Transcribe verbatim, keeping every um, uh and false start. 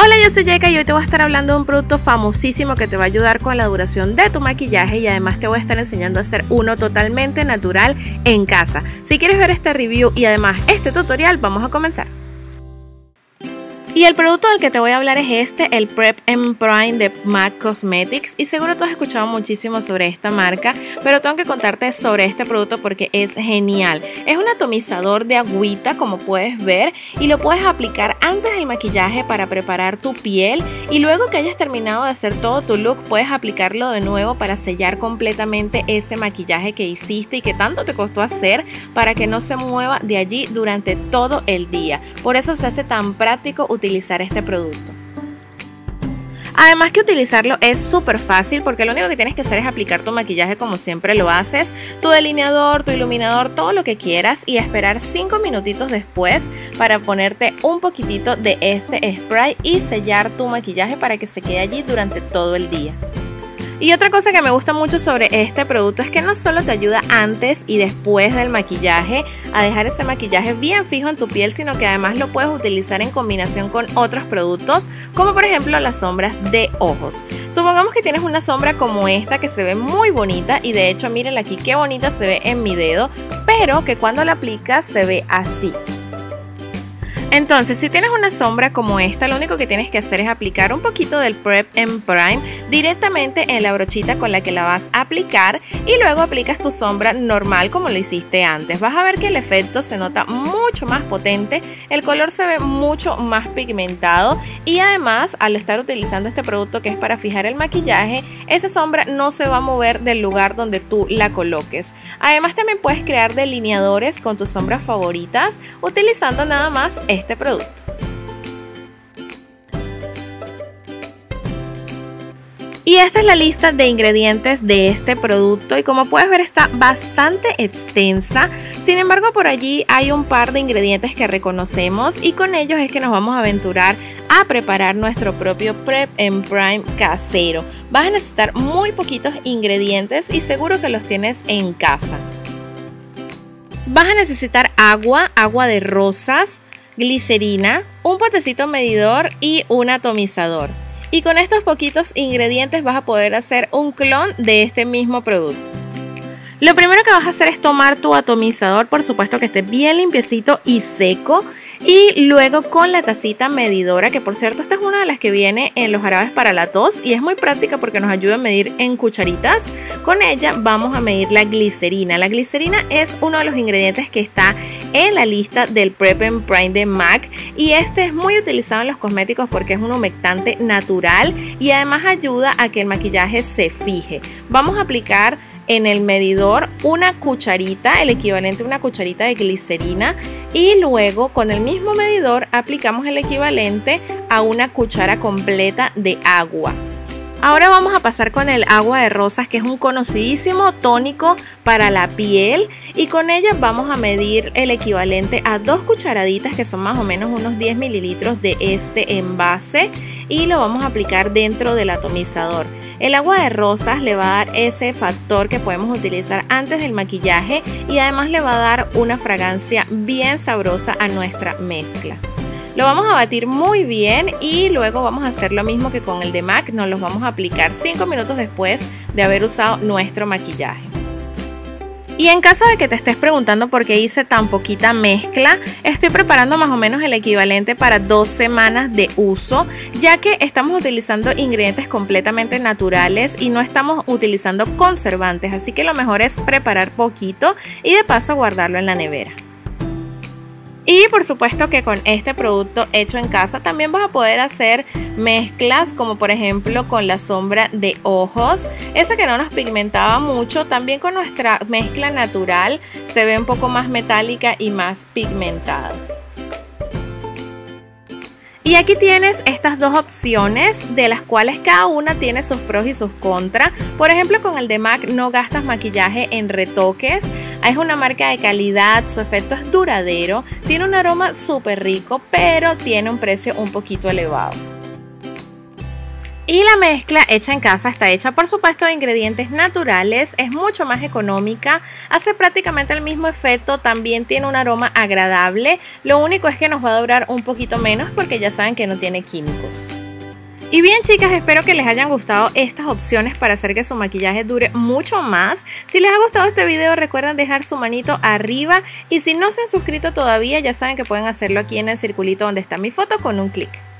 Hola, yo soy Yeka y hoy te voy a estar hablando de un producto famosísimo que te va a ayudar con la duración de tu maquillaje y además te voy a estar enseñando a hacer uno totalmente natural en casa. Si quieres ver este review y además este tutorial, vamos a comenzar. Y el producto del que te voy a hablar es este, el Prep and Prime de MAC Cosmetics. Y seguro tú has escuchado muchísimo sobre esta marca, pero tengo que contarte sobre este producto porque es genial. Es un atomizador de agüita, como puedes ver, y lo puedes aplicar antes del maquillaje para preparar tu piel. Y luego que hayas terminado de hacer todo tu look, puedes aplicarlo de nuevo para sellar completamente ese maquillaje que hiciste y que tanto te costó hacer, para que no se mueva de allí durante todo el día. Por eso se hace tan práctico utilizar este producto. Además que utilizarlo es súper fácil porque lo único que tienes que hacer es aplicar tu maquillaje como siempre lo haces, tu delineador, tu iluminador, todo lo que quieras, y esperar cinco minutitos después para ponerte un poquitito de este spray y sellar tu maquillaje para que se quede allí durante todo el día. Y otra cosa que me gusta mucho sobre este producto es que no solo te ayuda antes y después del maquillaje a dejar ese maquillaje bien fijo en tu piel, sino que además lo puedes utilizar en combinación con otros productos, como por ejemplo las sombras de ojos. Supongamos que tienes una sombra como esta que se ve muy bonita, y de hecho miren aquí qué bonita se ve en mi dedo, pero que cuando la aplicas se ve así. Entonces, si tienes una sombra como esta, lo único que tienes que hacer es aplicar un poquito del Prep and Prime directamente en la brochita con la que la vas a aplicar, y luego aplicas tu sombra normal como lo hiciste antes. Vas a ver que el efecto se nota mucho más potente, el color se ve mucho más pigmentado, y además al estar utilizando este producto que es para fijar el maquillaje, esa sombra no se va a mover del lugar donde tú la coloques. Además también puedes crear delineadores con tus sombras favoritas utilizando nada más este este producto. Y esta es la lista de ingredientes de este producto, y como puedes ver está bastante extensa. Sin embargo, por allí hay un par de ingredientes que reconocemos, y con ellos es que nos vamos a aventurar a preparar nuestro propio Prep and Prime casero. Vas a necesitar muy poquitos ingredientes y seguro que los tienes en casa. Vas a necesitar agua, agua de rosas, glicerina, un potecito medidor y un atomizador. Y con estos poquitos ingredientes vas a poder hacer un clon de este mismo producto. Lo primero que vas a hacer es tomar tu atomizador, por supuesto que esté bien limpiecito y seco, y luego con la tacita medidora, que por cierto esta es una de las que viene en los jarabes para la tos y es muy práctica porque nos ayuda a medir en cucharitas. Con ella vamos a medir la glicerina. La glicerina es uno de los ingredientes que está en la lista del Prep and Prime de MAC, y este es muy utilizado en los cosméticos porque es un humectante natural y además ayuda a que el maquillaje se fije. Vamos a aplicar en el medidor una cucharita, el equivalente a una cucharita de glicerina, y luego con el mismo medidor aplicamos el equivalente a una cuchara completa de agua. Ahora vamos a pasar con el agua de rosas, que es un conocidísimo tónico para la piel, y con ella vamos a medir el equivalente a dos cucharaditas, que son más o menos unos diez mililitros de este envase, y lo vamos a aplicar dentro del atomizador. El agua de rosas le va a dar ese factor que podemos utilizar antes del maquillaje, y además le va a dar una fragancia bien sabrosa a nuestra mezcla. Lo vamos a batir muy bien y luego vamos a hacer lo mismo que con el de MAC. Nos los vamos a aplicar cinco minutos después de haber usado nuestro maquillaje. Y en caso de que te estés preguntando por qué hice tan poquita mezcla, estoy preparando más o menos el equivalente para dos semanas de uso, ya que estamos utilizando ingredientes completamente naturales y no estamos utilizando conservantes, así que lo mejor es preparar poquito y de paso guardarlo en la nevera. Y por supuesto que con este producto hecho en casa también vas a poder hacer mezclas, como por ejemplo con la sombra de ojos, esa que no nos pigmentaba mucho. También con nuestra mezcla natural se ve un poco más metálica y más pigmentada. Y aquí tienes estas dos opciones, de las cuales cada una tiene sus pros y sus contras. Por ejemplo, con el de MAC no gastas maquillaje en retoques. Es una marca de calidad, su efecto es duradero, tiene un aroma súper rico, pero tiene un precio un poquito elevado. Y la mezcla hecha en casa está hecha por supuesto de ingredientes naturales, es mucho más económica, hace prácticamente el mismo efecto, también tiene un aroma agradable, lo único es que nos va a durar un poquito menos porque ya saben que no tiene químicos. Y bien chicas, espero que les hayan gustado estas opciones para hacer que su maquillaje dure mucho más. Si les ha gustado este video recuerden dejar su manito arriba y si no se han suscrito todavía ya saben que pueden hacerlo aquí en el circulito donde está mi foto con un clic.